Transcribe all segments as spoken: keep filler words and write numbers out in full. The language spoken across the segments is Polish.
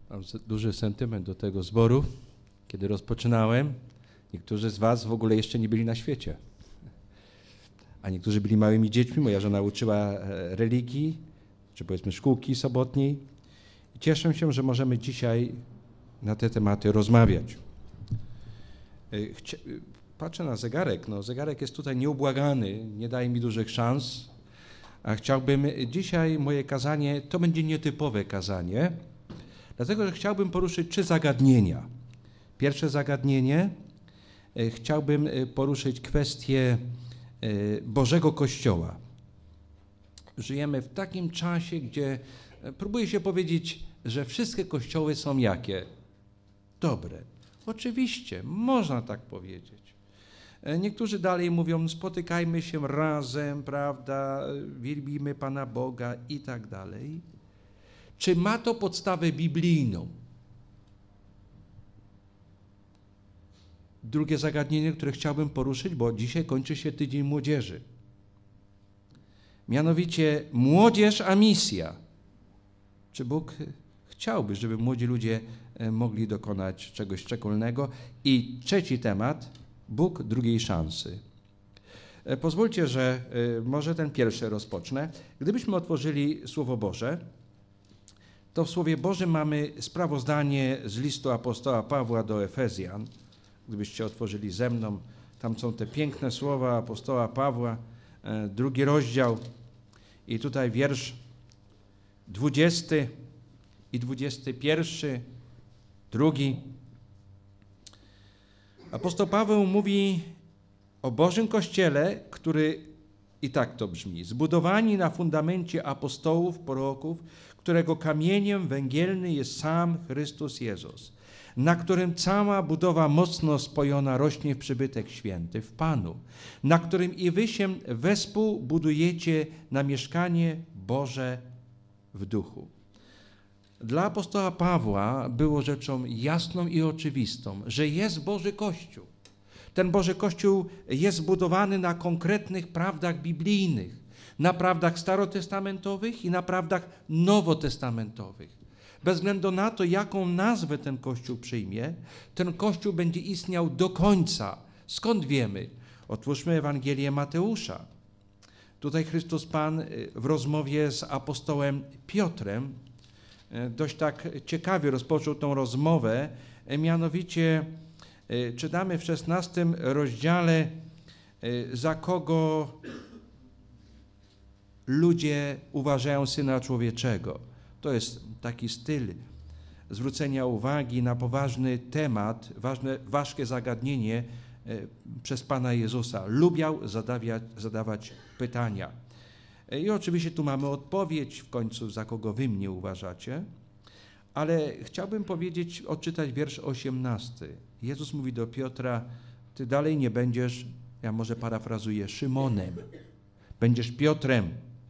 Mam duży sentyment do tego zboru. Kiedy rozpoczynałem, niektórzy z was w ogóle jeszcze nie byli na świecie. A niektórzy byli małymi dziećmi. Moja żona uczyła religii, czy powiedzmy szkółki sobotniej. I cieszę się, że możemy dzisiaj na te tematy rozmawiać. Chcia... Patrzę na zegarek. No, zegarek jest tutaj nieubłagany, nie daje mi dużych szans. A chciałbym dzisiaj moje kazanie, to będzie nietypowe kazanie, dlatego że chciałbym poruszyć trzy zagadnienia. Pierwsze zagadnienie, chciałbym poruszyć kwestię Bożego Kościoła. Żyjemy w takim czasie, gdzie próbuje się powiedzieć, że wszystkie kościoły są jakie? Dobre. Oczywiście, można tak powiedzieć. Niektórzy dalej mówią, spotykajmy się razem, prawda, wielbimy Pana Boga i tak dalej. Czy ma to podstawę biblijną? Drugie zagadnienie, które chciałbym poruszyć, bo dzisiaj kończy się Tydzień Młodzieży. Mianowicie młodzież a misja. Czy Bóg chciałby, żeby młodzi ludzie mogli dokonać czegoś szczególnego? I trzeci temat, Bóg drugiej szansy. Pozwólcie, że może ten pierwszy rozpocznę. Gdybyśmy otworzyli Słowo Boże, to w Słowie Bożym mamy sprawozdanie z listu apostoła Pawła do Efezjan. Gdybyście otworzyli ze mną, tam są te piękne słowa apostoła Pawła, drugi rozdział i tutaj wiersz dwudziesty i dwudziesty pierwszy, drugi. Apostoł Paweł mówi o Bożym Kościele, który i tak to brzmi, zbudowani na fundamencie apostołów, proroków, którego kamieniem węgielny jest sam Chrystus Jezus, na którym cała budowa mocno spojona rośnie w przybytek święty w Panu, na którym i wy się wespół budujecie na mieszkanie Boże w duchu. Dla apostoła Pawła było rzeczą jasną i oczywistą, że jest Boży Kościół. Ten Boży Kościół jest zbudowany na konkretnych prawdach biblijnych, na prawdach starotestamentowych i na prawdach nowotestamentowych. Bez względu na to, jaką nazwę ten Kościół przyjmie, ten Kościół będzie istniał do końca. Skąd wiemy? Otwórzmy Ewangelię Mateusza. Tutaj Chrystus Pan w rozmowie z apostołem Piotrem dość tak ciekawie rozpoczął tą rozmowę, mianowicie czytamy w szesnastym rozdziale, za kogo ludzie uważają Syna Człowieczego. To jest taki styl zwrócenia uwagi na poważny temat, ważne, ważkie zagadnienie przez Pana Jezusa. Lubiał zadawiać, zadawać pytania. I oczywiście tu mamy odpowiedź w końcu, za kogo wy mnie uważacie, ale chciałbym powiedzieć, odczytać wiersz osiemnasty. Jezus mówi do Piotra, ty dalej nie będziesz, ja może parafrazuję, Szymonem, będziesz Piotrem.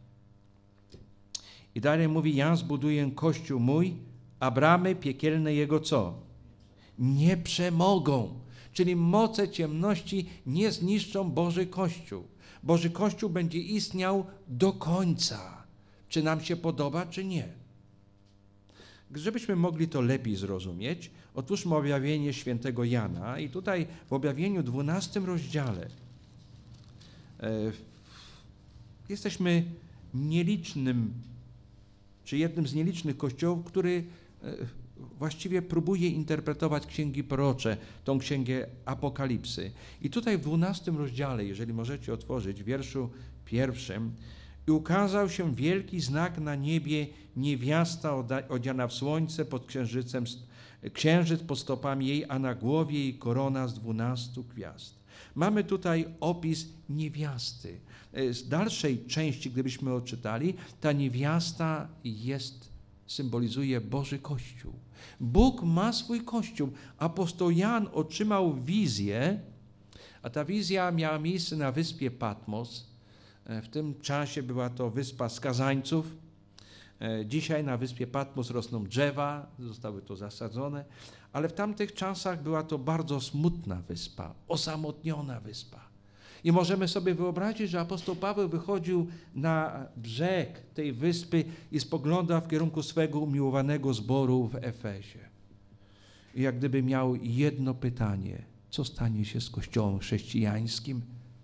I dalej mówi, ja zbuduję Kościół mój, a bramy piekielne jego co? Nie przemogą. Czyli moce ciemności nie zniszczą Boży Kościół. Boży Kościół będzie istniał do końca. Czy nam się podoba, czy nie. Żebyśmy mogli to lepiej zrozumieć, otwórzmy objawienie świętego Jana i tutaj w objawieniu dwunastym rozdziale e, jesteśmy nielicznym, czy jednym z nielicznych kościołów, który e, właściwie próbuje interpretować księgi prorocze, tą księgę Apokalipsy. I tutaj w dwunastym rozdziale, jeżeli możecie otworzyć, w wierszu pierwszym, i ukazał się wielki znak na niebie, niewiasta odziana w słońce pod księżycem, księżyc pod stopami jej, a na głowie jej korona z dwunastu gwiazd. Mamy tutaj opis niewiasty. Z dalszej części, gdybyśmy odczytali, ta niewiasta jest, symbolizuje Boży Kościół. Bóg ma swój Kościół. Apostoł Jan otrzymał wizję, a ta wizja miała miejsce na wyspie Patmos. W tym czasie była to wyspa skazańców. Dzisiaj na wyspie Patmos rosną drzewa, zostały to zasadzone, ale w tamtych czasach była to bardzo smutna wyspa, osamotniona wyspa. I możemy sobie wyobrazić, że apostoł Paweł wychodził na brzeg tej wyspy i spoglądał w kierunku swego umiłowanego zboru w Efezie. I jak gdyby miał jedno pytanie: co stanie się z Kościołem chrześcijańskim?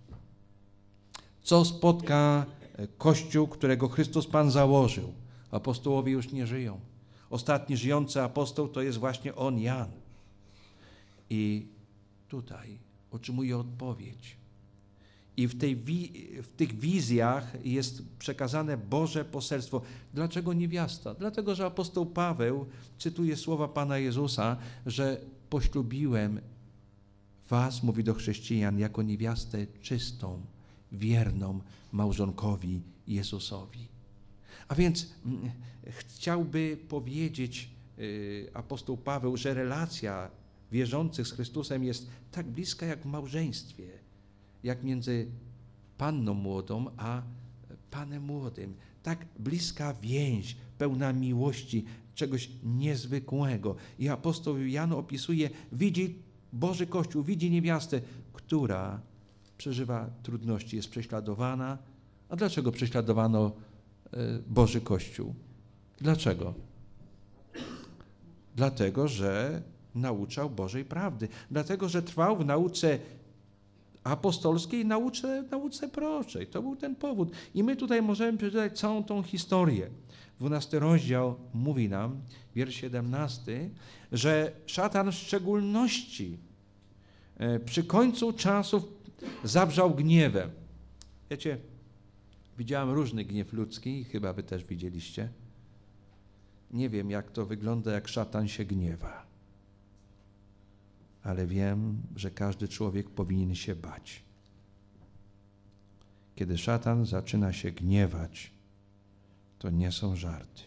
Co spotka Kościół, którego Chrystus Pan założył? Apostołowie już nie żyją. Ostatni żyjący apostoł to jest właśnie on, Jan. I tutaj otrzymuje odpowiedź. I w, tej, w tych wizjach jest przekazane Boże poselstwo. Dlaczego niewiasta? Dlatego, że apostoł Paweł cytuje słowa Pana Jezusa, że poślubiłem was, mówi do chrześcijan, jako niewiastę czystą, wierną małżonkowi Jezusowi. A więc mm, chciałby powiedzieć y, apostoł Paweł, że relacja wierzących z Chrystusem jest tak bliska jak w małżeństwie, jak między panną młodą a panem młodym. Tak bliska więź, pełna miłości, czegoś niezwykłego. I apostoł Jan opisuje, widzi Boży Kościół, widzi niewiastę, która przeżywa trudności, jest prześladowana. A dlaczego prześladowano Boży Kościół? Dlaczego? Dlatego, że nauczał Bożej prawdy. Dlatego, że trwał w nauce apostolskiej, nauce, nauce proroczej. To był ten powód. I my tutaj możemy przeczytać całą tą historię. dwunasty rozdział mówi nam, wiersz siedemnasty, że szatan w szczególności przy końcu czasów zawrzał gniewem. Wiecie, widziałem różny gniew ludzki i chyba wy też widzieliście. Nie wiem, jak to wygląda, jak szatan się gniewa. Ale wiem, że każdy człowiek powinien się bać. Kiedy szatan zaczyna się gniewać, to nie są żarty.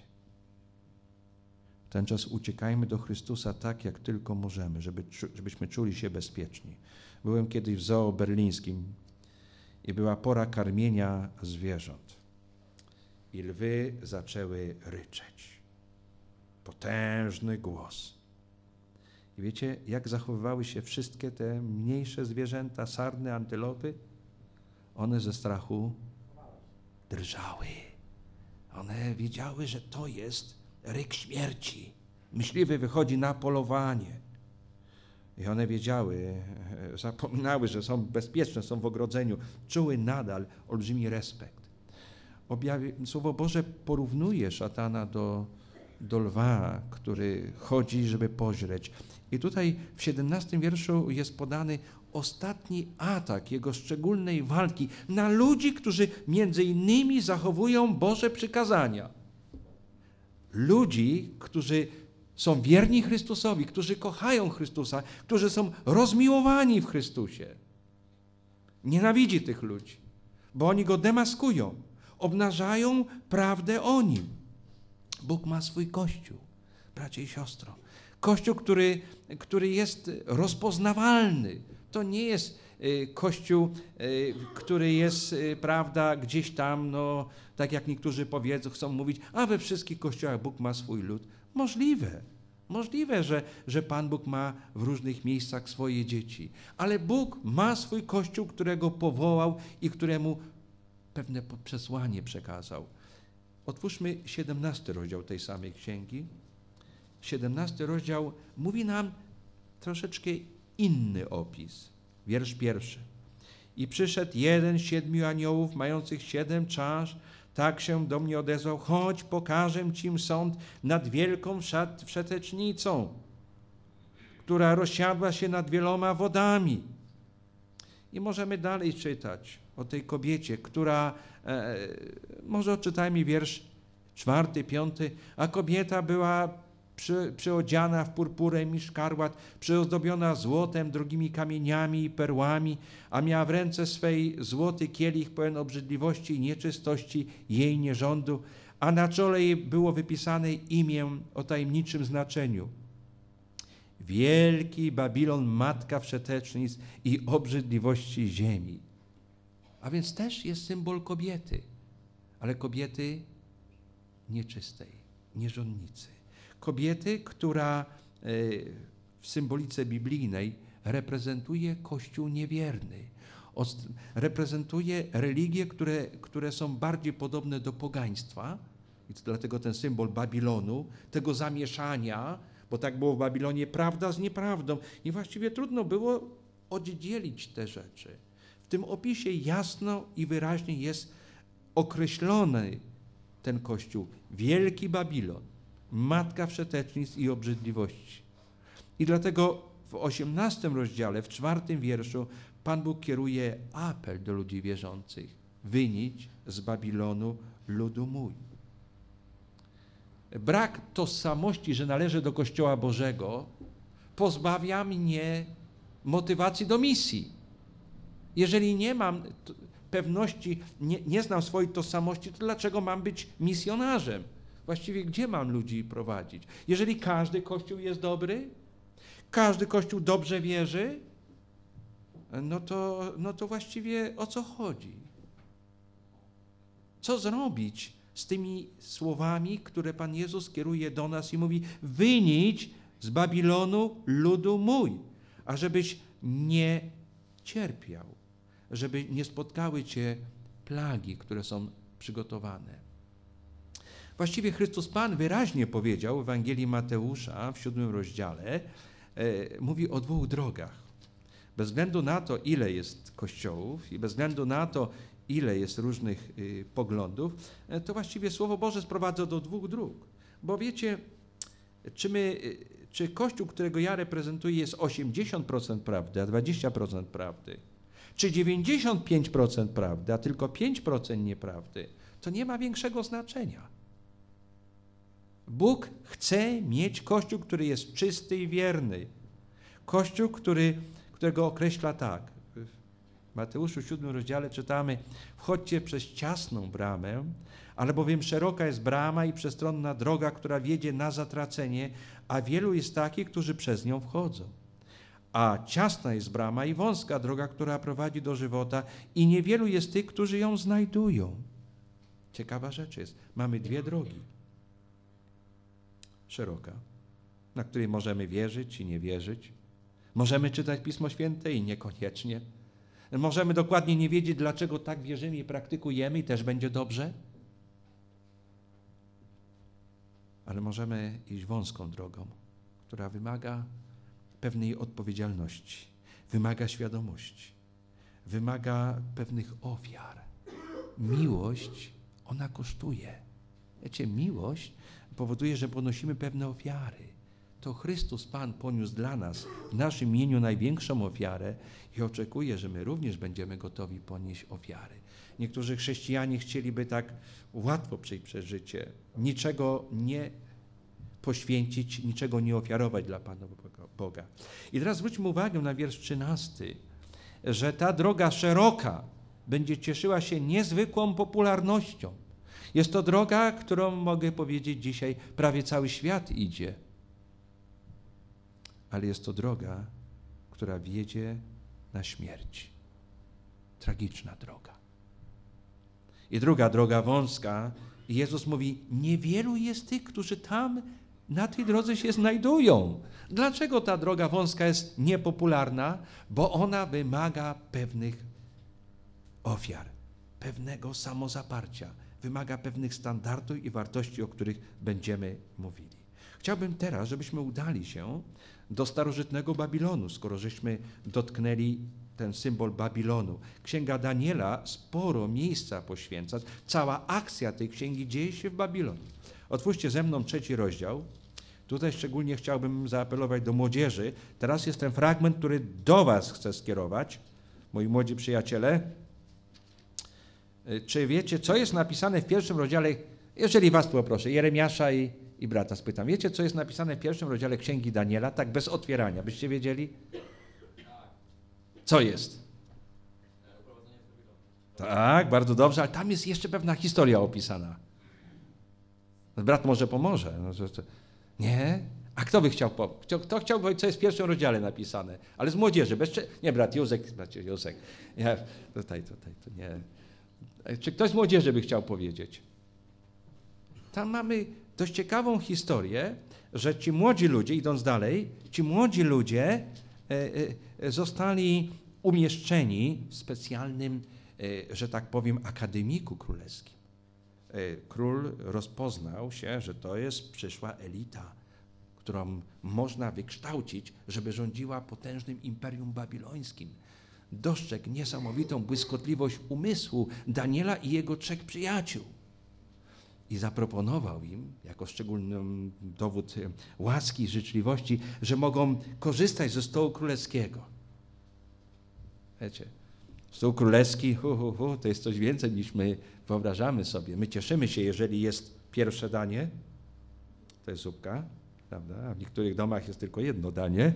W ten czas uciekajmy do Chrystusa tak, jak tylko możemy, żeby, żebyśmy czuli się bezpieczni. Byłem kiedyś w zoo berlińskim i była pora karmienia zwierząt. I lwy zaczęły ryczeć. Potężny głos. I wiecie, jak zachowywały się wszystkie te mniejsze zwierzęta, sarny, antylopy? One ze strachu drżały. One wiedziały, że to jest ryk śmierci. Myśliwy wychodzi na polowanie. I one wiedziały, zapominały, że są bezpieczne, są w ogrodzeniu. Czuły nadal olbrzymi respekt. Objawie, Słowo Boże porównuje szatana do, do lwa, który chodzi, żeby pożreć. I tutaj w siedemnastym wierszu jest podany ostatni atak jego szczególnej walki na ludzi, którzy między innymi zachowują Boże przykazania. Ludzi, którzy są wierni Chrystusowi, którzy kochają Chrystusa, którzy są rozmiłowani w Chrystusie. Nienawidzi tych ludzi, bo oni go demaskują, obnażają prawdę o nim. Bóg ma swój Kościół, bracie i siostro. Kościół, który, który jest rozpoznawalny. To nie jest Kościół, który jest, prawda, gdzieś tam, no, tak jak niektórzy powiedzą, chcą mówić, a we wszystkich kościołach Bóg ma swój lud. Możliwe, możliwe, że, że Pan Bóg ma w różnych miejscach swoje dzieci. Ale Bóg ma swój Kościół, którego powołał i któremu pewne przesłanie przekazał. Otwórzmy siedemnasty rozdział tej samej księgi. siedemnasty rozdział mówi nam troszeczkę inny opis. Wiersz pierwszy. I przyszedł jeden z siedmiu aniołów, mających siedem czasz, tak się do mnie odezwał: chodź, pokażę ci sąd nad wielką wszetecznicą, która rozsiadła się nad wieloma wodami. I możemy dalej czytać o tej kobiecie, która, e, może odczytajmy wiersz czwarty, piąty, a kobieta była Przy, przyodziana w purpurę i szkarłat, przyozdobiona złotem, drogimi kamieniami i perłami, a miała w ręce swej złoty kielich pełen obrzydliwości i nieczystości jej nierządu, a na czole jej było wypisane imię o tajemniczym znaczeniu. Wielki Babilon, matka wszetecznic i obrzydliwości ziemi. A więc też jest symbol kobiety, ale kobiety nieczystej, nierządnicy. Kobiety, która w symbolice biblijnej reprezentuje Kościół niewierny. reprezentuje religie, które, które są bardziej podobne do pogaństwa. I to dlatego ten symbol Babilonu, tego zamieszania, bo tak było w Babilonie, prawda z nieprawdą. I właściwie trudno było oddzielić te rzeczy. W tym opisie jasno i wyraźnie jest określony ten Kościół. Wielki Babilon, matka wszetecznictw i obrzydliwości. I dlatego w osiemnastym rozdziale, w czwartym wierszu, Pan Bóg kieruje apel do ludzi wierzących. Wynić z Babilonu ludu mój. Brak tożsamości, że należę do Kościoła Bożego, pozbawia mnie motywacji do misji. Jeżeli nie mam pewności, nie, nie znam swojej tożsamości, to dlaczego mam być misjonarzem? Właściwie gdzie mam ludzi prowadzić? Jeżeli każdy Kościół jest dobry, każdy Kościół dobrze wierzy, no to, no to właściwie o co chodzi? Co zrobić z tymi słowami, które Pan Jezus kieruje do nas i mówi: wynić z Babilonu ludu mój, ażebyś nie cierpiał, żeby nie spotkały cię plagi, które są przygotowane. Właściwie Chrystus Pan wyraźnie powiedział w Ewangelii Mateusza w siódmym rozdziale, e, mówi o dwóch drogach. Bez względu na to, ile jest kościołów i bez względu na to, ile jest różnych y, poglądów, e, to właściwie Słowo Boże sprowadza do dwóch dróg. Bo wiecie, czy, my, y, czy Kościół, którego ja reprezentuję, jest osiemdziesiąt procent prawdy, a dwadzieścia procent prawdy, czy dziewięćdziesiąt pięć procent prawdy, a tylko pięć procent nieprawdy, to nie ma większego znaczenia. Bóg chce mieć Kościół, który jest czysty i wierny. Kościół, który, którego określa tak. W Mateuszu siódmym rozdziale czytamy: wchodźcie przez ciasną bramę, albowiem szeroka jest brama i przestronna droga, która wiedzie na zatracenie, a wielu jest takich, którzy przez nią wchodzą. A ciasna jest brama i wąska droga, która prowadzi do żywota, i niewielu jest tych, którzy ją znajdują. Ciekawa rzecz jest, mamy dwie drogi. Szeroka, na której możemy wierzyć i nie wierzyć. Możemy czytać Pismo Święte i niekoniecznie. Możemy dokładnie nie wiedzieć, dlaczego tak wierzymy i praktykujemy, i też będzie dobrze. Ale możemy iść wąską drogą, która wymaga pewnej odpowiedzialności, wymaga świadomości, wymaga pewnych ofiar. Miłość, ona kosztuje. Wiecie, miłość powoduje, że ponosimy pewne ofiary. To Chrystus Pan poniósł dla nas w naszym imieniu największą ofiarę i oczekuje, że my również będziemy gotowi ponieść ofiary. Niektórzy chrześcijanie chcieliby tak łatwo przejść przez życie, niczego nie poświęcić, niczego nie ofiarować dla Pana Boga. I teraz zwróćmy uwagę na wiersz trzynasty, że ta droga szeroka będzie cieszyła się niezwykłą popularnością. Jest to droga, którą mogę powiedzieć dzisiaj prawie cały świat idzie. Ale jest to droga, która wiedzie na śmierć. Tragiczna droga. I druga droga wąska. I Jezus mówi: niewielu jest tych, którzy tam na tej drodze się znajdują. Dlaczego ta droga wąska jest niepopularna? Bo ona wymaga pewnych ofiar, pewnego samozaparcia. Wymaga pewnych standardów i wartości, o których będziemy mówili. Chciałbym teraz, żebyśmy udali się do starożytnego Babilonu, skoro żeśmy dotknęli ten symbol Babilonu. Księga Daniela sporo miejsca poświęca. Cała akcja tej księgi dzieje się w Babilonie. Otwórzcie ze mną trzeci rozdział. Tutaj szczególnie chciałbym zaapelować do młodzieży. Teraz jest ten fragment, który do was chcę skierować. Moi młodzi przyjaciele, czy wiecie, co jest napisane w pierwszym rozdziale, jeżeli was poproszę, Jeremiasza i, i brata spytam, wiecie, co jest napisane w pierwszym rozdziale Księgi Daniela, tak bez otwierania, byście wiedzieli? Co jest? Tak, bardzo dobrze, ale tam jest jeszcze pewna historia opisana. Brat może pomoże. Nie? A kto by chciał powiedzieć? Kto chciał powiedzieć, co jest w pierwszym rozdziale napisane? Ale z młodzieży, bez... Nie, brat Józek, brat Józek. Nie, tutaj, tutaj, to nie... Czy ktoś z młodzieży by chciał powiedzieć? Tam mamy dość ciekawą historię, że ci młodzi ludzie, idąc dalej, ci młodzi ludzie e, e, zostali umieszczeni w specjalnym, że tak powiem, akademiku królewskim. Król rozpoznał się, że to jest przyszła elita, którą można wykształcić, żeby rządziła potężnym imperium babilońskim. Dostrzegł niesamowitą błyskotliwość umysłu Daniela i jego trzech przyjaciół. I zaproponował im, jako szczególny dowód łaski i życzliwości, że mogą korzystać ze stołu królewskiego. Wiecie, stół królewski, hu, hu, hu, to jest coś więcej niż my wyobrażamy sobie. My cieszymy się, jeżeli jest pierwsze danie, to jest zupka, prawda? A w niektórych domach jest tylko jedno danie.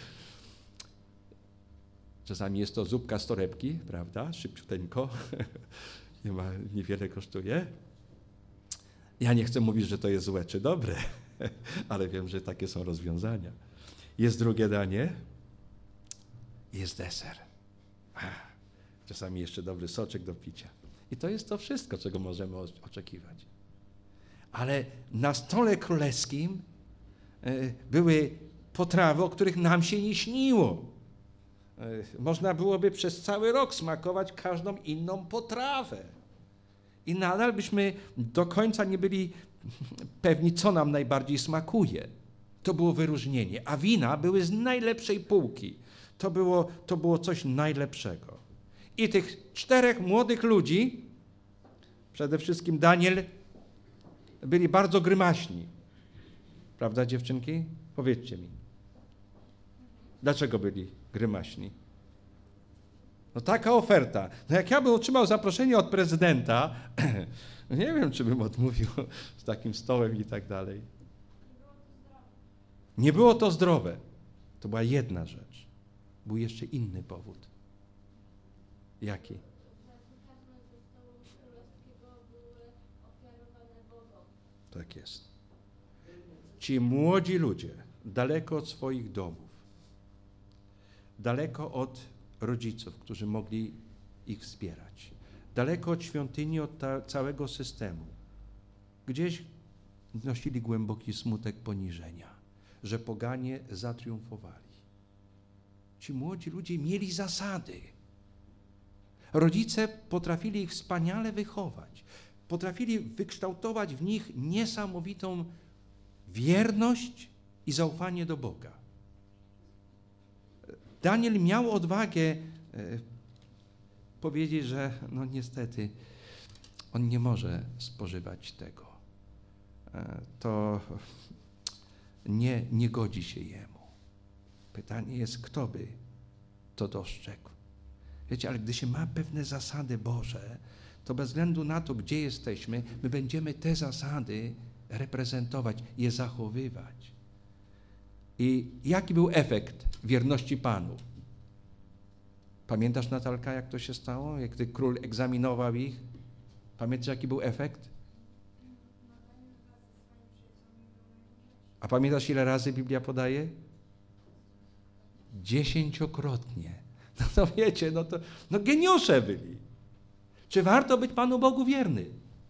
Czasami jest to zupka z torebki, prawda? Szybciuteńko, nie ma, niewiele kosztuje. Ja nie chcę mówić, że to jest złe czy dobre, ale wiem, że takie są rozwiązania. Jest drugie danie, jest deser. Czasami jeszcze dobry soczek do picia. I to jest to wszystko, czego możemy oczekiwać. Ale na stole królewskim były potrawy, o których nam się nie śniło. Można byłoby przez cały rok smakować każdą inną potrawę. I nadal byśmy do końca nie byli pewni, co nam najbardziej smakuje. To było wyróżnienie. A wina były z najlepszej półki. To było, to było coś najlepszego. I tych czterech młodych ludzi, przede wszystkim Daniel, byli bardzo grymaśni. Prawda, dziewczynki? Powiedzcie mi. Dlaczego byli grymaśni? No taka oferta. No jak ja bym otrzymał zaproszenie od prezydenta, nie wiem, czy bym odmówił z takim stołem i tak dalej. Nie było to zdrowe. To była jedna rzecz. Był jeszcze inny powód. Jaki? Tak jest. Ci młodzi ludzie, daleko od swoich domów, daleko od rodziców, którzy mogli ich wspierać, daleko od świątyni, od ta, całego systemu, gdzieś nosili głęboki smutek poniżenia, że poganie zatriumfowali. Ci młodzi ludzie mieli zasady. Rodzice potrafili ich wspaniale wychować. Potrafili wykształtować w nich niesamowitą wierność i zaufanie do Boga. Daniel miał odwagę e, powiedzieć, że no niestety on nie może spożywać tego. E, to nie, nie godzi się jemu. Pytanie jest, kto by to dostrzegł. Wiecie, ale gdy się ma pewne zasady Boże, to bez względu na to, gdzie jesteśmy, my będziemy te zasady reprezentować, je zachowywać. I jaki był efekt wierności Panu? Pamiętasz, Natalka, jak to się stało? Jak gdy król egzaminował ich? Pamiętasz, jaki był efekt? A pamiętasz, ile razy Biblia podaje? Dziesięciokrotnie. No to wiecie, no to no geniusze byli. Czy warto być Panu Bogu wierny?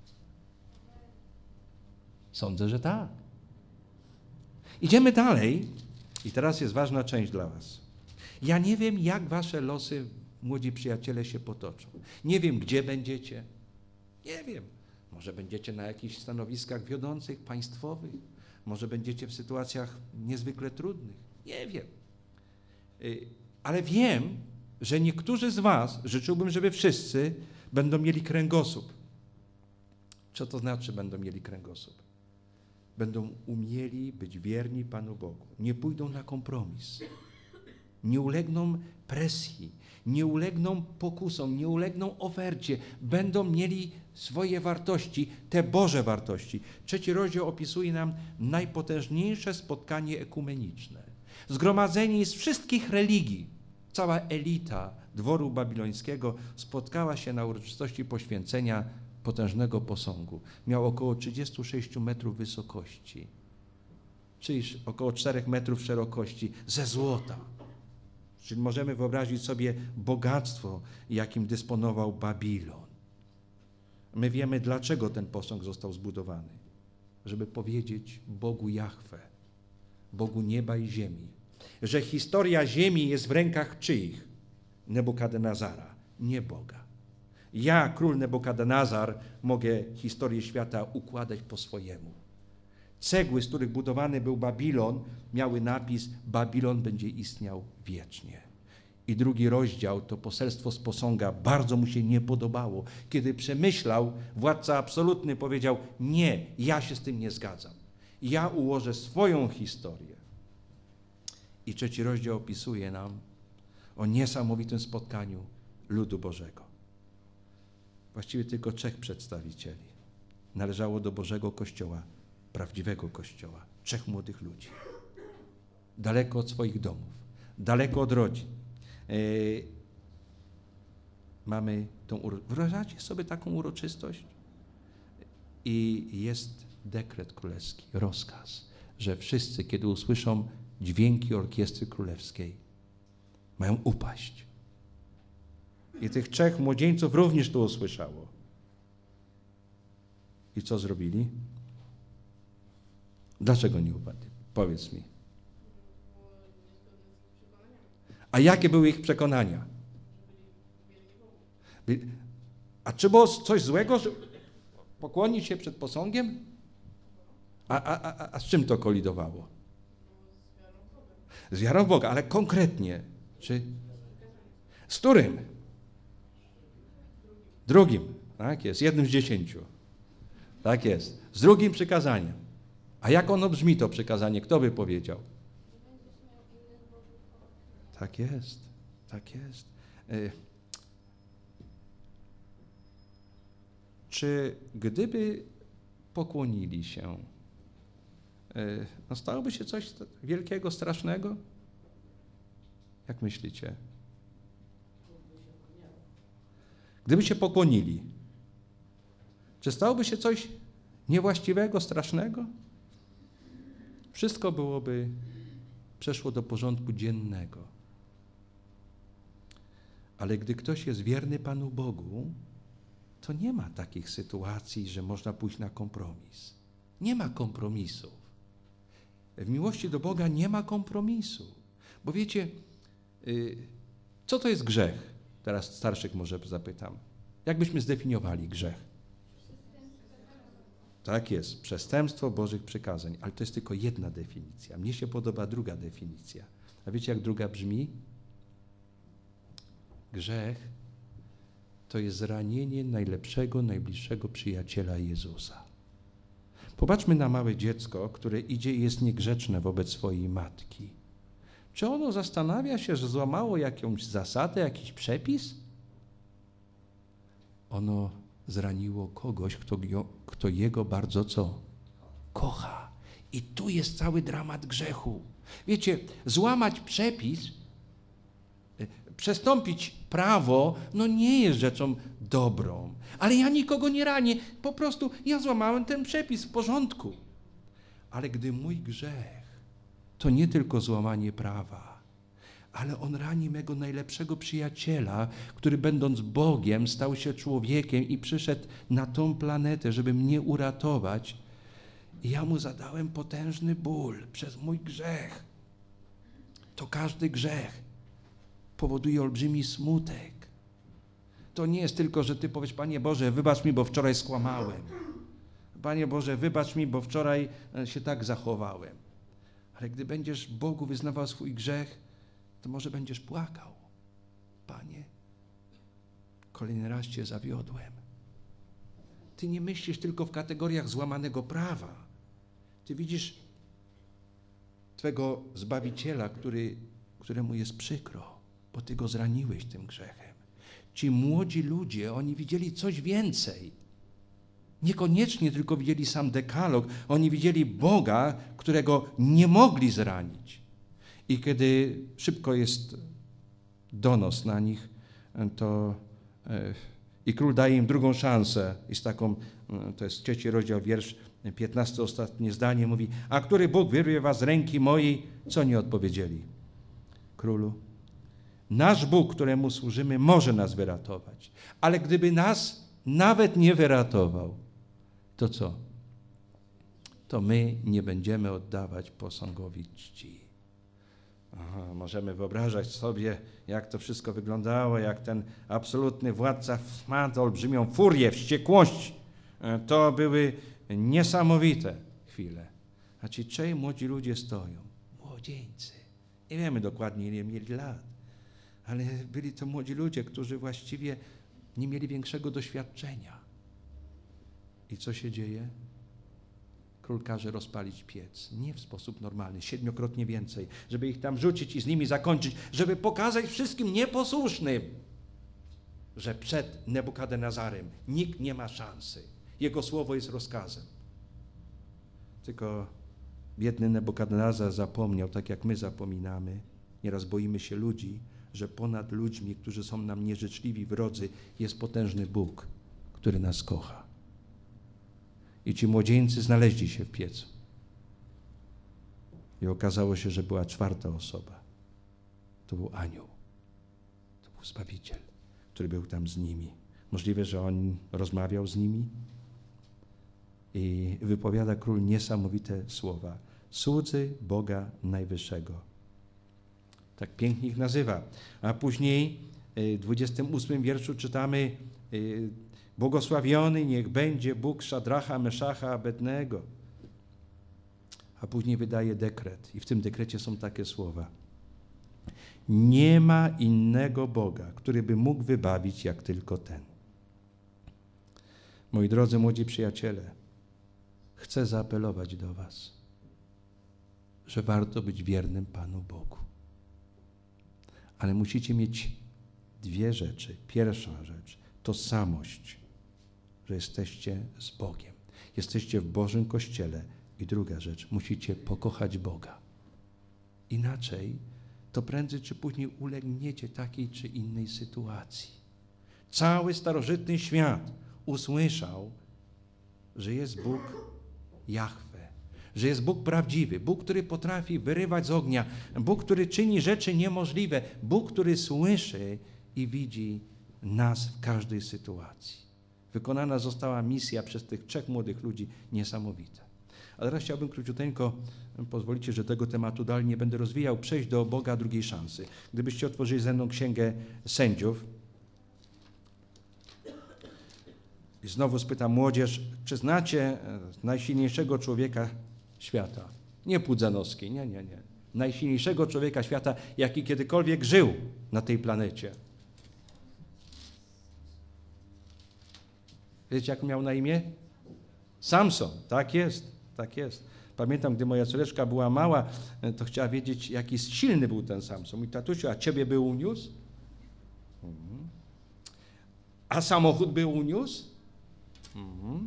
Sądzę, że tak. Idziemy dalej i teraz jest ważna część dla was. Ja nie wiem, jak wasze losy, młodzi przyjaciele, się potoczą. Nie wiem, gdzie będziecie. Nie wiem. Może będziecie na jakichś stanowiskach wiodących, państwowych. Może będziecie w sytuacjach niezwykle trudnych. Nie wiem. Ale wiem, że niektórzy z was, życzyłbym, żeby wszyscy, będą mieli kręgosłup. Co to znaczy, będą mieli kręgosłup? Będą umieli być wierni Panu Bogu. Nie pójdą na kompromis. Nie ulegną presji. Nie ulegną pokusom. Nie ulegną ofercie. Będą mieli swoje wartości, te Boże wartości. Trzeci rozdział opisuje nam najpotężniejsze spotkanie ekumeniczne. Zgromadzeni z wszystkich religii, cała elita dworu babilońskiego spotkała się na uroczystości poświęcenia potężnego posągu. Miał około trzydzieści sześć metrów wysokości, czyli około czterech metrów szerokości, ze złota. Czyli możemy wyobrazić sobie bogactwo, jakim dysponował Babilon. My wiemy, dlaczego ten posąg został zbudowany. Żeby powiedzieć Bogu Jahwe, Bogu nieba i ziemi, że historia ziemi jest w rękach czyich? Nebukadnezara, nie Boga. Ja, król Nebukadnezar, mogę historię świata układać po swojemu. Cegły, z których budowany był Babilon, miały napis: Babilon będzie istniał wiecznie. I drugi rozdział to poselstwo z posąga. Bardzo mu się nie podobało. Kiedy przemyślał, władca absolutny powiedział: nie, ja się z tym nie zgadzam. Ja ułożę swoją historię. I trzeci rozdział opisuje nam o niesamowitym spotkaniu ludu Bożego. Właściwie tylko trzech przedstawicieli należało do Bożego Kościoła, prawdziwego Kościoła. Trzech młodych ludzi. Daleko od swoich domów, daleko od rodzin. Yy, mamy tą uroczystość. Wyobrażacie sobie taką uroczystość? I jest dekret królewski, rozkaz, że wszyscy, kiedy usłyszą dźwięki orkiestry królewskiej, mają upaść. I tych trzech młodzieńców również to usłyszało. I co zrobili? Dlaczego nie upadli? Powiedz mi. A jakie były ich przekonania? A czy było coś złego, że pokłonić się przed posągiem? A, a, a, a z czym to kolidowało? Z wiarą w Boga, ale konkretnie. Czy z którym? Drugim. Tak jest, jednym z dziesięciu. Tak jest. Z drugim przykazaniem. A jak ono brzmi, to przykazanie? Kto by powiedział? Tak jest, tak jest. Y Czy gdyby pokłonili się, y no stałoby się coś wielkiego, strasznego? Jak myślicie? Gdyby się pokłonili, czy stałoby się coś niewłaściwego, strasznego? Wszystko byłoby, przeszło do porządku dziennego. Ale gdy ktoś jest wierny Panu Bogu, to nie ma takich sytuacji, że można pójść na kompromis. Nie ma kompromisów. W miłości do Boga nie ma kompromisu. Bo wiecie, yy, co to jest grzech? Teraz starszych może zapytam. Jak byśmy zdefiniowali grzech? Tak jest, przestępstwo Bożych przykazań, ale to jest tylko jedna definicja. Mnie się podoba druga definicja. A wiecie, jak druga brzmi? Grzech to jest zranienie najlepszego, najbliższego przyjaciela Jezusa. Popatrzmy na małe dziecko, które idzie i jest niegrzeczne wobec swojej matki. Czy ono zastanawia się, że złamało jakąś zasadę, jakiś przepis? Ono zraniło kogoś, kto, kto jego bardzo co? Kocha. I tu jest cały dramat grzechu. Wiecie, złamać przepis, przestąpić prawo, no nie jest rzeczą dobrą. Ale ja nikogo nie ranię. Po prostu ja złamałem ten przepis, w porządku. Ale gdy mój grzech to nie tylko złamanie prawa, ale on rani mego najlepszego przyjaciela, który będąc Bogiem stał się człowiekiem i przyszedł na tą planetę, żeby mnie uratować. I ja mu zadałem potężny ból przez mój grzech. To każdy grzech powoduje olbrzymi smutek. To nie jest tylko, że ty powiesz: Panie Boże, wybacz mi, bo wczoraj skłamałem. Panie Boże, wybacz mi, bo wczoraj się tak zachowałem. Ale gdy będziesz Bogu wyznawał swój grzech, to może będziesz płakał. Panie, kolejny raz Cię zawiodłem. Ty nie myślisz tylko w kategoriach złamanego prawa. Ty widzisz Twego Zbawiciela, który, któremu jest przykro, bo Ty go zraniłeś tym grzechem. Ci młodzi ludzie, oni widzieli coś więcej. Niekoniecznie tylko widzieli sam dekalog, oni widzieli Boga, którego nie mogli zranić. I kiedy szybko jest donos na nich, to e, i król daje im drugą szansę. I z taką, to jest trzeci rozdział, wiersz piętnasty, ostatnie zdanie, mówi: a który Bóg wyrwie was z ręki mojej? Co nie odpowiedzieli? Królu, nasz Bóg, któremu służymy, może nas wyratować. Ale gdyby nas nawet nie wyratował, to co? To my nie będziemy oddawać posągowi czci. Aha, możemy wyobrażać sobie, jak to wszystko wyglądało, jak ten absolutny władca wpadł olbrzymią furię, wściekłość. To były niesamowite chwile. A ci trzej młodzi ludzie stoją, młodzieńcy. Nie wiemy dokładnie, ile mieli lat, ale byli to młodzi ludzie, którzy właściwie nie mieli większego doświadczenia. I co się dzieje? Król każe rozpalić piec. Nie w sposób normalny, siedmiokrotnie więcej, żeby ich tam rzucić i z nimi zakończyć, żeby pokazać wszystkim nieposłusznym, że przed Nebukadnezarem nikt nie ma szansy. Jego słowo jest rozkazem. Tylko biedny Nebukadnezar zapomniał, tak jak my zapominamy. Nieraz boimy się ludzi, że ponad ludźmi, którzy są nam nieżyczliwi, wrodzy, jest potężny Bóg, który nas kocha. I ci młodzieńcy znaleźli się w piecu. I okazało się, że była czwarta osoba. To był anioł. To był Zbawiciel, który był tam z nimi. Możliwe, że on rozmawiał z nimi. I wypowiada król niesamowite słowa. Słudzy Boga Najwyższego. Tak pięknie ich nazywa. A później w dwudziestym ósmym wierszu czytamy: błogosławiony niech będzie Bóg Szadracha, Meszacha, Abednego. A później wydaje dekret. I w tym dekrecie są takie słowa. Nie ma innego Boga, który by mógł wybawić jak tylko ten. Moi drodzy młodzi przyjaciele, chcę zaapelować do was, że warto być wiernym Panu Bogu. Ale musicie mieć dwie rzeczy. Pierwsza rzecz, tożsamość, że jesteście z Bogiem. Jesteście w Bożym Kościele. I druga rzecz, musicie pokochać Boga. Inaczej to prędzej czy później ulegniecie takiej czy innej sytuacji. Cały starożytny świat usłyszał, że jest Bóg Jahwe, że jest Bóg prawdziwy, Bóg, który potrafi wyrywać z ognia, Bóg, który czyni rzeczy niemożliwe, Bóg, który słyszy i widzi nas w każdej sytuacji. Wykonana została misja przez tych trzech młodych ludzi niesamowita. A teraz chciałbym króciuteńko, pozwolicie, że tego tematu dalej nie będę rozwijał, przejść do Boga drugiej szansy. Gdybyście otworzyli ze mną Księgę Sędziów. I znowu spytam młodzież, czy znacie najsilniejszego człowieka świata? Nie Pudzanowski, nie, nie, nie. Najsilniejszego człowieka świata, jaki kiedykolwiek żył na tej planecie. Wiecie, jak miał na imię? Samson, tak jest, tak jest. Pamiętam, gdy moja córeczka była mała, to chciała wiedzieć, jaki silny był ten Samson. Mówi: tatusiu, a ciebie by uniósł? Mhm. A samochód by uniósł? Mhm.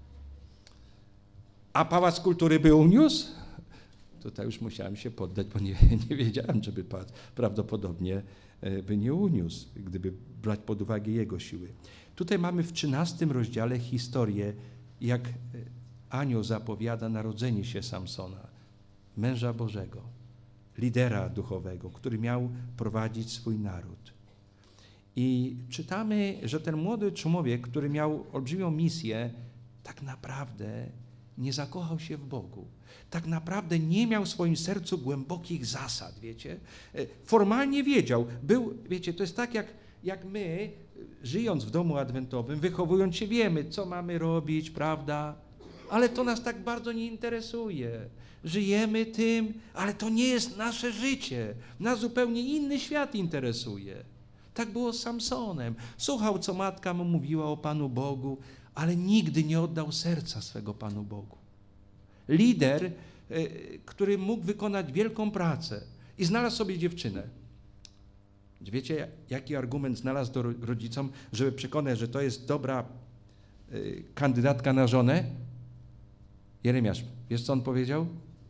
A Pałac Kultury by uniósł? Tutaj już musiałem się poddać, bo nie, nie wiedziałem, czy by padł. Prawdopodobnie by nie uniósł, gdyby brać pod uwagę jego siły. Tutaj mamy w trzynastym rozdziale historię, jak anioł zapowiada narodzenie się Samsona, męża Bożego, lidera duchowego, który miał prowadzić swój naród. I czytamy, że ten młody człowiek, który miał olbrzymią misję, tak naprawdę nie zakochał się w Bogu. Tak naprawdę nie miał w swoim sercu głębokich zasad, wiecie. Formalnie wiedział, był, wiecie, to jest tak jak, jak my, żyjąc w domu adwentowym, wychowując się, wiemy, co mamy robić, prawda? Ale to nas tak bardzo nie interesuje. Żyjemy tym, ale to nie jest nasze życie. Nas zupełnie inny świat interesuje. Tak było z Samsonem. Słuchał, co matka mu mówiła o Panu Bogu, ale nigdy nie oddał serca swego Panu Bogu. Lider, który mógł wykonać wielką pracę i znalazł sobie dziewczynę. Wiecie, jaki argument znalazł do rodzicom, żeby przekonać, że to jest dobra kandydatka na żonę? Jeremiasz, wiesz, co on powiedział?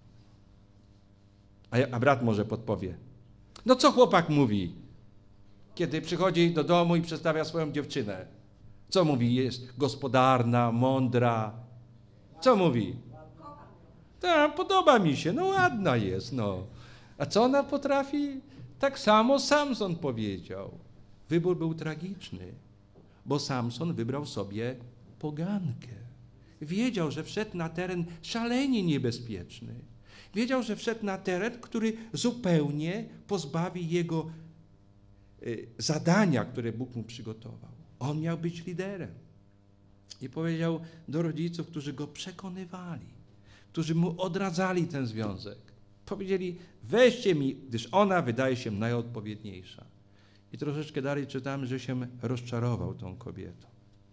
A, a brat może podpowie. No co chłopak mówi, kiedy przychodzi do domu i przedstawia swoją dziewczynę? Co mówi? Jest gospodarna, mądra. Co mówi? Tak, podoba mi się, no ładna jest, no. A co ona potrafi? Tak samo Samson powiedział. Wybór był tragiczny, bo Samson wybrał sobie pogankę. Wiedział, że wszedł na teren szalenie niebezpieczny. Wiedział, że wszedł na teren, który zupełnie pozbawi jego y, zadania, które Bóg mu przygotował. On miał być liderem. I powiedział do rodziców, którzy go przekonywali, którzy mu odradzali ten związek. Powiedzieli, weźcie mi, gdyż ona wydaje się najodpowiedniejsza. I troszeczkę dalej czytamy, że się rozczarował tą kobietą.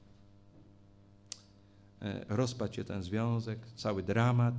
Rozpadł się ten związek, cały dramat.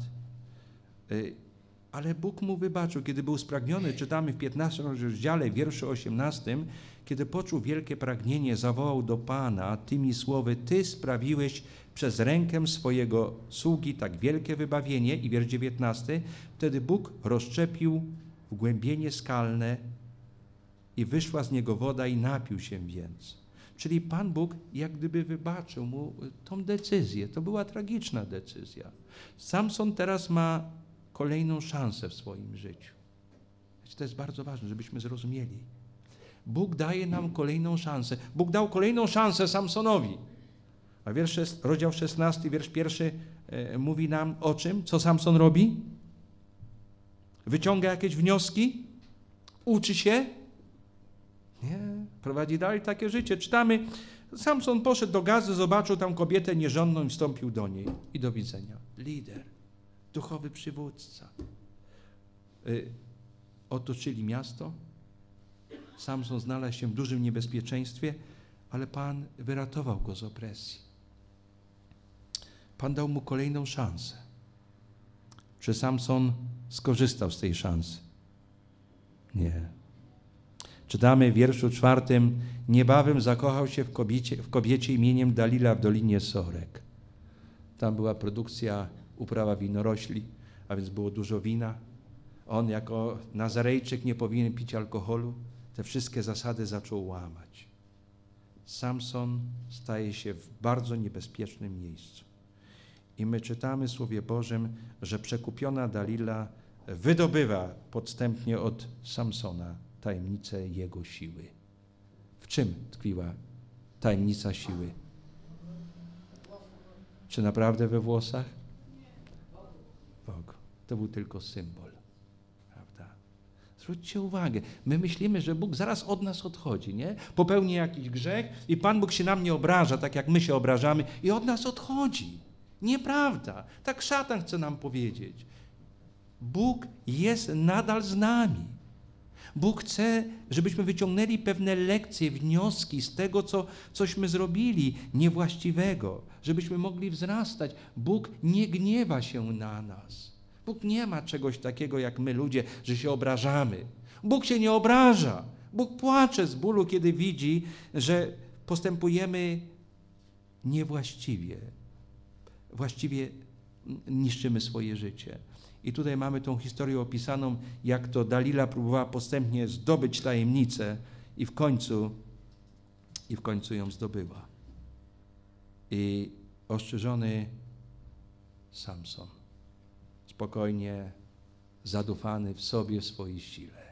Ale Bóg mu wybaczył, kiedy był spragniony, czytamy w piętnastym rozdziale, w wierszu osiemnastym, kiedy poczuł wielkie pragnienie, zawołał do Pana tymi słowy, Ty sprawiłeś przez rękę swojego sługi tak wielkie wybawienie. I wiersz dziewiętnasty, wtedy Bóg rozszczepił wgłębienie skalne i wyszła z niego woda i napił się więc. Czyli Pan Bóg jak gdyby wybaczył mu tą decyzję. To była tragiczna decyzja. Samson teraz ma kolejną szansę w swoim życiu. To jest bardzo ważne, żebyśmy zrozumieli. Bóg daje nam kolejną szansę. Bóg dał kolejną szansę Samsonowi. A wiersz, rozdział szesnasty, wiersz pierwszy e, mówi nam o czym? Co Samson robi? Wyciąga jakieś wnioski? Uczy się? Nie. Prowadzi dalej takie życie. Czytamy, Samson poszedł do Gazy, zobaczył tam kobietę nierządną i wstąpił do niej. I do widzenia. Lider, duchowy przywódca. Y, otoczyli miasto. Samson znalazł się w dużym niebezpieczeństwie, ale Pan wyratował go z opresji. Pan dał mu kolejną szansę. Czy Samson skorzystał z tej szansy? Nie. Czytamy w wierszu czwartym, niebawem zakochał się w kobiecie, w kobiecie imieniem Dalila w Dolinie Sorek. Tam była produkcja, uprawa winorośli, a więc było dużo wina. On jako Nazarejczyk nie powinien pić alkoholu. Te wszystkie zasady zaczął łamać. Samson staje się w bardzo niebezpiecznym miejscu. I my czytamy w Słowie Bożym, że przekupiona Dalila wydobywa podstępnie od Samsona tajemnicę jego siły. W czym tkwiła tajemnica siły? Czy naprawdę we włosach? W oku. To był tylko symbol. Prawda? Zwróćcie uwagę, my myślimy, że Bóg zaraz od nas odchodzi, nie? Popełni jakiś grzech i Pan Bóg się nam nie obraża, tak jak my się obrażamy i od nas odchodzi. Nieprawda. Tak szatan chce nam powiedzieć. Bóg jest nadal z nami. Bóg chce, żebyśmy wyciągnęli pewne lekcje, wnioski z tego, co cośmy zrobili niewłaściwego, żebyśmy mogli wzrastać. Bóg nie gniewa się na nas. Bóg nie ma czegoś takiego jak my ludzie, że się obrażamy. Bóg się nie obraża. Bóg płacze z bólu, kiedy widzi, że postępujemy niewłaściwie. Właściwie niszczymy swoje życie. I tutaj mamy tą historię opisaną, jak to Dalila próbowała postępnie zdobyć tajemnicę i w końcu, i w końcu ją zdobyła. I ostrzeżony Samson, spokojnie, zadufany w sobie, w swojej sile.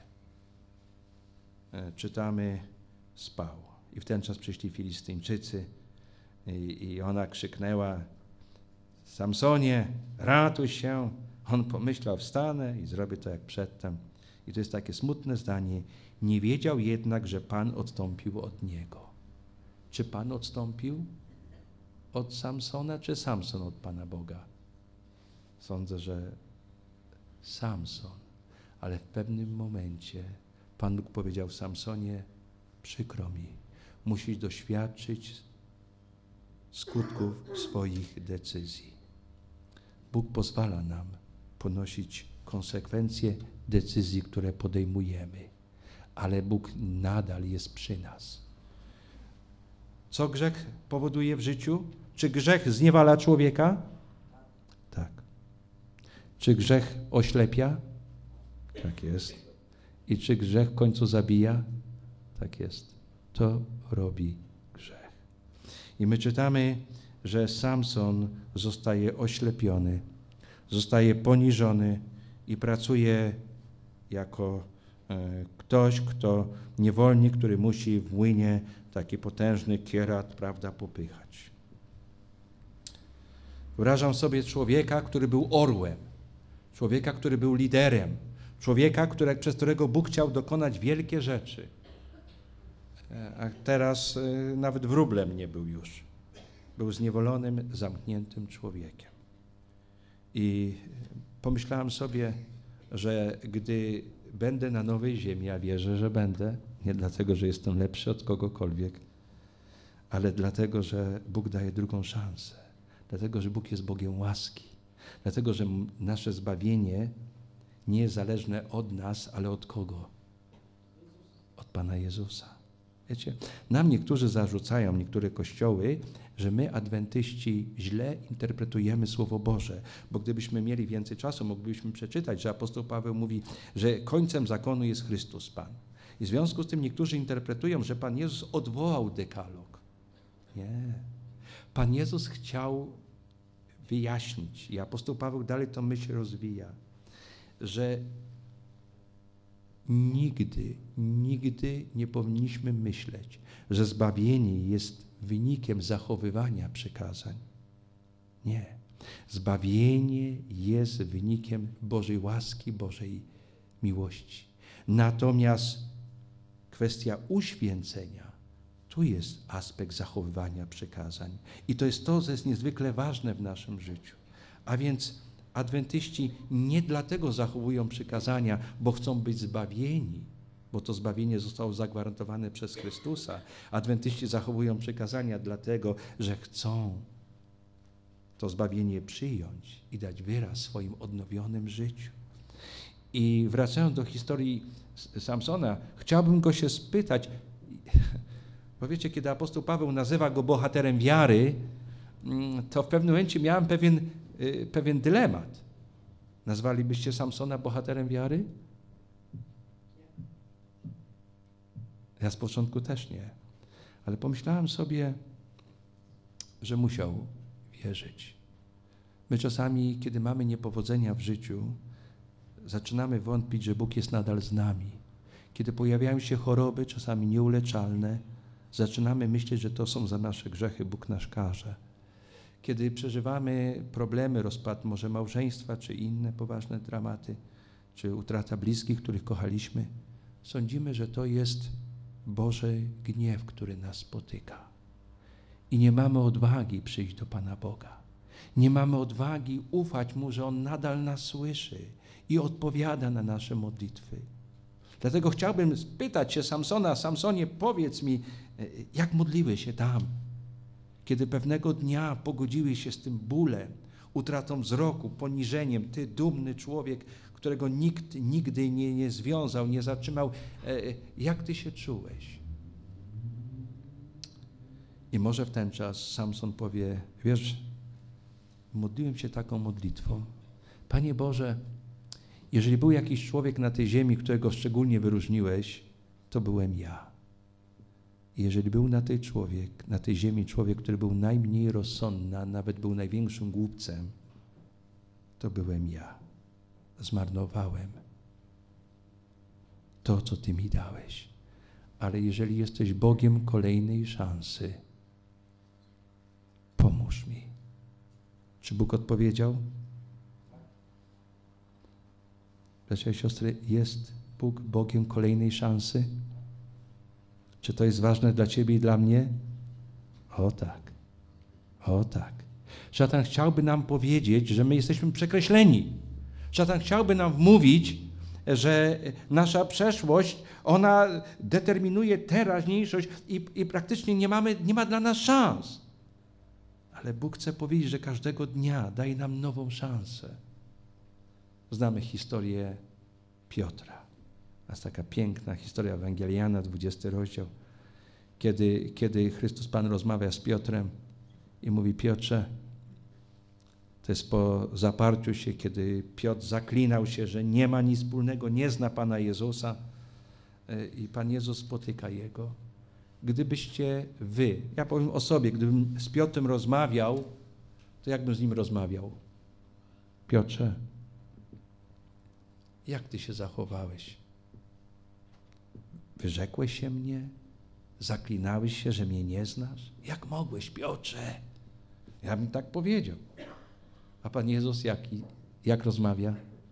Czytamy, spał. I w ten czas przyszli Filistyńczycy i, i ona krzyknęła, Samsonie, ratuj się. On pomyślał, wstanę i zrobię to jak przedtem. I to jest takie smutne zdanie. Nie wiedział jednak, że Pan odstąpił od niego. Czy Pan odstąpił od Samsona, czy Samson od Pana Boga? Sądzę, że Samson. Ale w pewnym momencie Pan Bóg powiedział Samsonie, przykro mi, musisz doświadczyć skutków swoich decyzji. Bóg pozwala nam ponosić konsekwencje decyzji, które podejmujemy, ale Bóg nadal jest przy nas. Co grzech powoduje w życiu? Czy grzech zniewala człowieka? Tak. Czy grzech oślepia? Tak jest. I czy grzech w końcu zabija? Tak jest. To robi grzech. I my czytamy, że Samson zostaje oślepiony, zostaje poniżony i pracuje jako e, ktoś, kto niewolnik, który musi w młynie taki potężny kierat, prawda, popychać. Wyobrażam sobie człowieka, który był orłem. człowieka, który był liderem, człowieka, które, przez którego Bóg chciał dokonać wielkie rzeczy. A teraz nawet wróblem nie był już. Był zniewolonym, zamkniętym człowiekiem. I pomyślałem sobie, że gdy będę na nowej ziemi, a wierzę, że będę, nie dlatego, że jestem lepszy od kogokolwiek, ale dlatego, że Bóg daje drugą szansę. Dlatego, że Bóg jest Bogiem łaski. Dlatego, że nasze zbawienie nie jest zależne od nas, ale od kogo? Od Pana Jezusa. Wiecie, nam niektórzy zarzucają, niektóre kościoły, że my, adwentyści, źle interpretujemy Słowo Boże, bo gdybyśmy mieli więcej czasu, moglibyśmy przeczytać, że apostoł Paweł mówi, że końcem zakonu jest Chrystus Pan. I w związku z tym niektórzy interpretują, że Pan Jezus odwołał dekalog. Nie. Pan Jezus chciał wyjaśnić, i apostoł Paweł dalej tą myśl rozwija, że nigdy, nigdy nie powinniśmy myśleć, że zbawienie jest wynikiem zachowywania przykazań. Nie. Zbawienie jest wynikiem Bożej łaski, Bożej miłości. Natomiast kwestia uświęcenia, tu jest aspekt zachowywania przykazań. I to jest to, co jest niezwykle ważne w naszym życiu. A więc adwentyści nie dlatego zachowują przykazania, bo chcą być zbawieni, bo to zbawienie zostało zagwarantowane przez Chrystusa. Adwentyści zachowują przykazania dlatego, że chcą to zbawienie przyjąć i dać wyraz swoim odnowionym życiu. I wracając do historii Samsona, chciałbym go się spytać, bo wiecie, kiedy apostoł Paweł nazywa go bohaterem wiary, to w pewnym momencie miałem pewien, pewien dylemat. Nazwalibyście Samsona bohaterem wiary? Ja z początku też nie. Ale pomyślałem sobie, że musiał wierzyć. My czasami, kiedy mamy niepowodzenia w życiu, zaczynamy wątpić, że Bóg jest nadal z nami. Kiedy pojawiają się choroby, czasami nieuleczalne, zaczynamy myśleć, że to są za nasze grzechy, Bóg nas karze. Kiedy przeżywamy problemy, rozpad może małżeństwa, czy inne poważne dramaty, czy utrata bliskich, których kochaliśmy, sądzimy, że to jest Boży gniew, który nas spotyka. I nie mamy odwagi przyjść do Pana Boga. Nie mamy odwagi ufać Mu, że On nadal nas słyszy i odpowiada na nasze modlitwy. Dlatego chciałbym spytać się Samsona, Samsonie, powiedz mi, jak modliłeś się tam, kiedy pewnego dnia pogodziłeś się z tym bólem, utratą wzroku, poniżeniem, ty dumny człowiek, którego nikt nigdy nie, nie związał, nie zatrzymał. Jak ty się czułeś? I może w ten czas Samson powie, wiesz, modliłem się taką modlitwą. Panie Boże, jeżeli był jakiś człowiek na tej ziemi, którego szczególnie wyróżniłeś, to byłem ja. I jeżeli był na tej człowiek, na tej ziemi człowiek, który był najmniej rozsądny, a nawet był największym głupcem, to byłem ja. Zmarnowałem to, co Ty mi dałeś. Ale jeżeli jesteś Bogiem kolejnej szansy, pomóż mi. Czy Bóg odpowiedział? Bracia i siostry, jest Bóg Bogiem kolejnej szansy? Czy to jest ważne dla Ciebie i dla mnie? O tak. O tak. Szatan chciałby nam powiedzieć, że my jesteśmy przekreśleni. Szatan chciałby nam wmówić, że nasza przeszłość, ona determinuje teraźniejszość i, i praktycznie nie, mamy, nie ma dla nas szans. Ale Bóg chce powiedzieć, że każdego dnia daje nam nową szansę. Znamy historię Piotra. To jest taka piękna historia Ewangeliana, dwudziesty rozdział, kiedy, kiedy Chrystus Pan rozmawia z Piotrem i mówi, Piotrze, to jest po zaparciu się, kiedy Piotr zaklinał się, że nie ma nic wspólnego, nie zna Pana Jezusa i Pan Jezus spotyka Jego. Gdybyście wy, ja powiem o sobie, gdybym z Piotrem rozmawiał, to jakbym z nim rozmawiał? Piotrze, jak Ty się zachowałeś? Wyrzekłeś się mnie? Zaklinałeś się, że mnie nie znasz? Jak mogłeś, Piotrze? Ja bym tak powiedział. A Pan Jezus jak, jak rozmawia?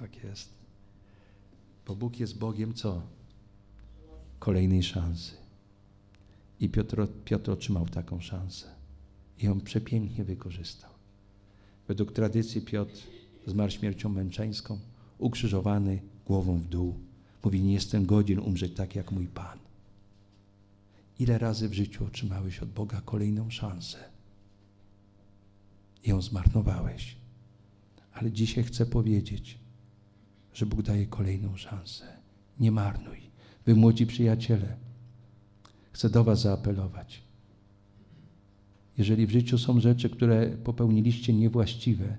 Tak jest. Bo Bóg jest Bogiem co? Kolejnej szansy. I Piotr, Piotr otrzymał taką szansę. I on przepięknie wykorzystał. Według tradycji Piotr zmarł śmiercią męczeńską, ukrzyżowany, głową w dół. Mówi, nie jestem godzien umrzeć tak jak mój Pan. Ile razy w życiu otrzymałeś od Boga kolejną szansę i ją zmarnowałeś. Ale dzisiaj chcę powiedzieć, że Bóg daje kolejną szansę. Nie marnuj. Wy młodzi przyjaciele, chcę do was zaapelować. Jeżeli w życiu są rzeczy, które popełniliście niewłaściwe,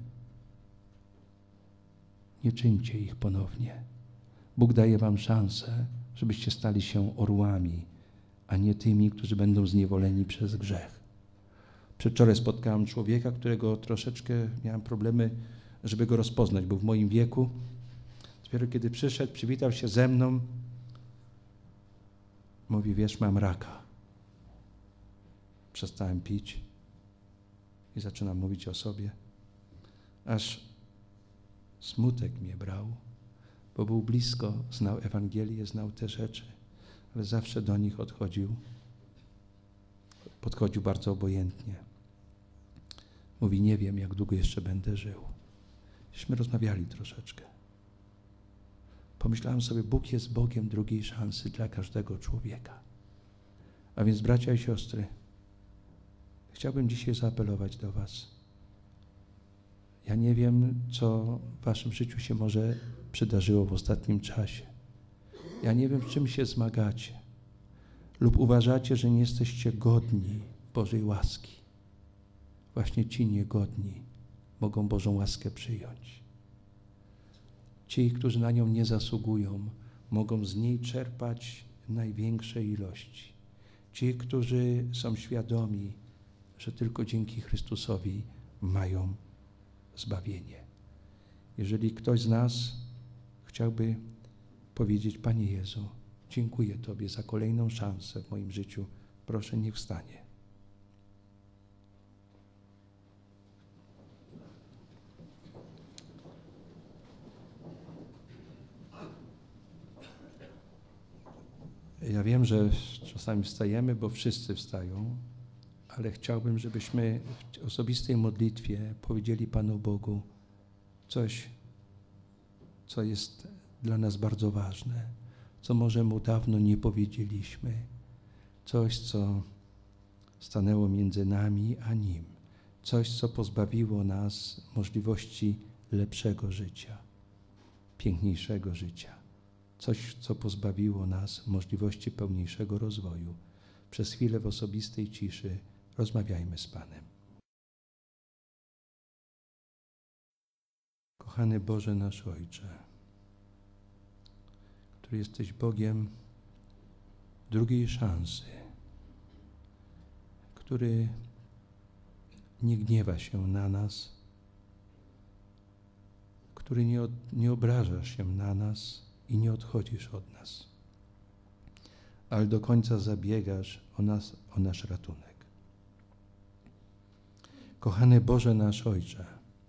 nie czyńcie ich ponownie. Bóg daje wam szansę, żebyście stali się orłami, a nie tymi, którzy będą zniewoleni przez grzech. Przedwczoraj spotkałem człowieka, którego troszeczkę miałem problemy, żeby go rozpoznać. Był w moim wieku. Dopiero kiedy przyszedł, przywitał się ze mną. Mówi, wiesz, mam raka. Przestałem pić i zaczynam mówić o sobie. Aż smutek mnie brał, bo był blisko, znał Ewangelię, znał te rzeczy, ale zawsze do nich odchodził. Podchodził bardzo obojętnie. Mówi, nie wiem, jak długo jeszcze będę żył. Myśmy rozmawiali troszeczkę. Pomyślałem sobie, Bóg jest Bogiem drugiej szansy dla każdego człowieka. A więc, bracia i siostry, chciałbym dzisiaj zaapelować do was. Ja nie wiem, co w waszym życiu się może przydarzyło w ostatnim czasie. Ja nie wiem, z czym się zmagacie. Lub uważacie, że nie jesteście godni Bożej łaski. Właśnie ci niegodni mogą Bożą łaskę przyjąć. Ci, którzy na nią nie zasługują, mogą z niej czerpać największe ilości. Ci, którzy są świadomi, że tylko dzięki Chrystusowi mają zbawienie. Jeżeli ktoś z nas chciałby powiedzieć, Panie Jezu, dziękuję Tobie za kolejną szansę w moim życiu, proszę, niech wstanie. Ja wiem, że czasami wstajemy, bo wszyscy wstają, ale chciałbym, żebyśmy w osobistej modlitwie powiedzieli Panu Bogu coś, co jest dla nas bardzo ważne, co może Mu dawno nie powiedzieliśmy, coś, co stanęło między nami a Nim, coś, co pozbawiło nas możliwości lepszego życia, piękniejszego życia. Coś, co pozbawiło nas możliwości pełniejszego rozwoju. Przez chwilę w osobistej ciszy rozmawiajmy z Panem. Kochany Boże nasz Ojcze, który jesteś Bogiem drugiej szansy, który nie gniewa się na nas, który nie, od, nie obraża się na nas, i nie odchodzisz od nas, ale do końca zabiegasz o nas, o nasz ratunek. Kochany Boże nasz Ojcze,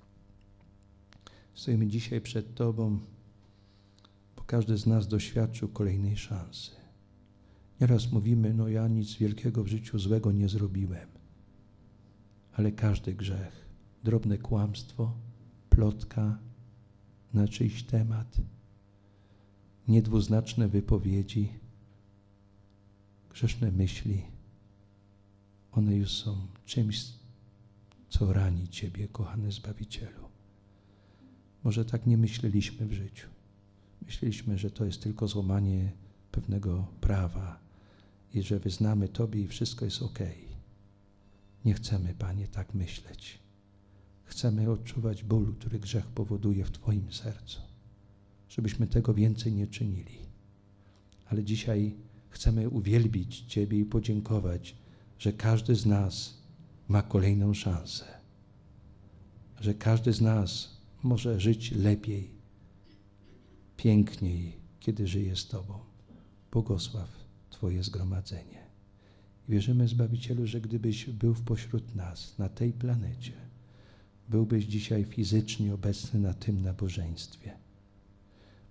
stoimy dzisiaj przed Tobą, bo każdy z nas doświadczył kolejnej szansy. Nieraz mówimy, no ja nic wielkiego w życiu złego nie zrobiłem, ale każdy grzech, drobne kłamstwo, plotka na czyjś temat, niedwuznaczne wypowiedzi, grzeszne myśli, one już są czymś, co rani Ciebie, kochany Zbawicielu. Może tak nie myśleliśmy w życiu. Myśleliśmy, że to jest tylko złamanie pewnego prawa i że wyznamy Tobie i wszystko jest okej. Nie chcemy, Panie, tak myśleć. Chcemy odczuwać ból, który grzech powoduje w Twoim sercu. Żebyśmy tego więcej nie czynili. Ale dzisiaj chcemy uwielbić Ciebie i podziękować, że każdy z nas ma kolejną szansę. Że każdy z nas może żyć lepiej, piękniej, kiedy żyje z Tobą. Błogosław Twoje zgromadzenie. I wierzymy, Zbawicielu, że gdybyś był pośród nas, na tej planecie, byłbyś dzisiaj fizycznie obecny na tym nabożeństwie.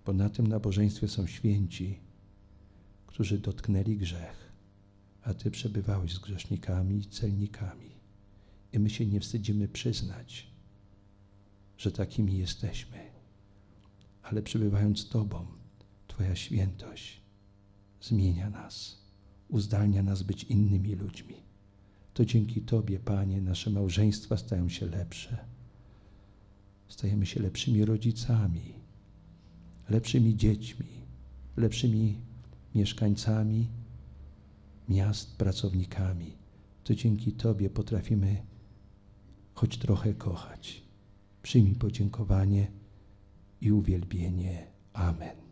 bo na tym nabożeństwie są święci, którzy dotknęli grzech, a Ty przebywałeś z grzesznikami i celnikami. I my się nie wstydzimy przyznać, że takimi jesteśmy. Ale przebywając z Tobą, Twoja świętość zmienia nas, uzdalnia nas być innymi ludźmi. To dzięki Tobie, Panie, nasze małżeństwa stają się lepsze. Stajemy się lepszymi rodzicami, lepszymi dziećmi, lepszymi mieszkańcami miast, pracownikami. To dzięki Tobie potrafimy choć trochę kochać. Przyjmij podziękowanie i uwielbienie. Amen.